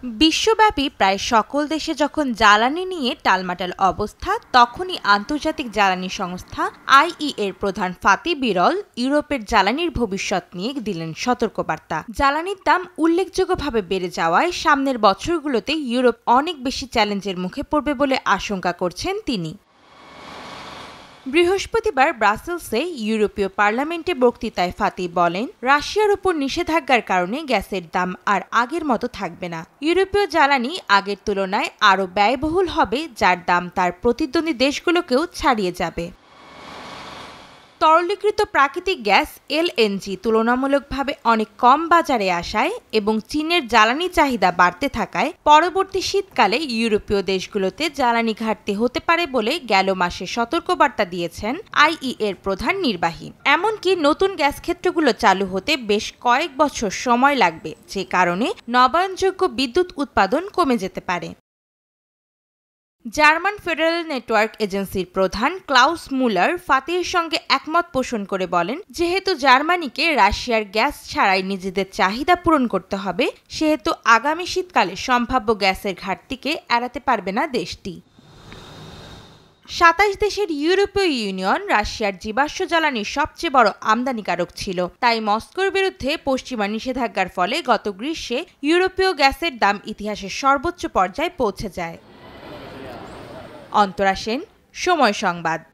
বিশ্বব্যাপী প্রায় সকল দেশে যখন জ্বালানি নিয়ে টালমাটাল অবস্থা, তখনই আন্তর্জাতিক জ্বালানি সংস্থা আইইএর প্রধান ফাতি বিরল ইউরোপের জ্বালানির ভবিষ্যৎ নিয়ে দিলেন সতর্কবার্তা। জ্বালানির দাম উল্লেখযোগ্যভাবে বেড়ে যাওয়ায় সামনের বছরগুলোতে ইউরোপ অনেক বেশি চ্যালেঞ্জের মুখে পড়বে বলে আশঙ্কা করছেন তিনি। বৃহস্পতিবার ব্রাসেলসে ইউরোপীয় পার্লামেন্টে বক্তৃতায় ফাতি বলেন, রাশিয়ার উপর নিষেধাজ্ঞার কারণে গ্যাসের দাম আর আগের মতো থাকবে না। ইউরোপীয় জ্বালানি আগের তুলনায় আরও ব্যয়বহুল হবে, যার দাম তার প্রতিদ্বন্দ্বী দেশগুলোকেও ছাড়িয়ে যাবে। তরলীকৃত প্রাকৃতিক গ্যাস এলএনজি তুলনামূলকভাবে অনেক কম বাজারে আসায় এবং চীনের জ্বালানি চাহিদা বাড়তে থাকায় পরবর্তী শীতকালে ইউরোপীয় দেশগুলোতে জ্বালানি ঘাটতি হতে পারে বলে গেল মাসে সতর্কবার্তা দিয়েছেন আইইএর প্রধান নির্বাহী। এমনকি নতুন গ্যাস ক্ষেত্রগুলো চালু হতে বেশ কয়েক বছর সময় লাগবে, যে কারণে নবায়নযোগ্য বিদ্যুৎ উৎপাদন কমে যেতে পারে। জার্মান ফেডারেল নেটওয়ার্ক এজেন্সির প্রধান ক্লাউস মুলার ফাতির সঙ্গে একমত পোষণ করে বলেন, যেহেতু জার্মানিকে রাশিয়ার গ্যাস ছাড়াই নিজেদের চাহিদা পূরণ করতে হবে, সেহেতু আগামী শীতকালে সম্ভাব্য গ্যাসের ঘাটতিকে এড়াতে পারবে না দেশটি। ২৭ দেশের ইউরোপীয় ইউনিয়ন রাশিয়ার জীবাশ্ম জ্বালানির সবচেয়ে বড় আমদানিকারক ছিল, তাই মস্কোর বিরুদ্ধে পশ্চিমা নিষেধাজ্ঞার ফলে গত গ্রীষ্মে ইউরোপীয় গ্যাসের দাম ইতিহাসের সর্বোচ্চ পর্যায়ে পৌঁছে যায়। অন্তরা সেন, সময় সংবাদ।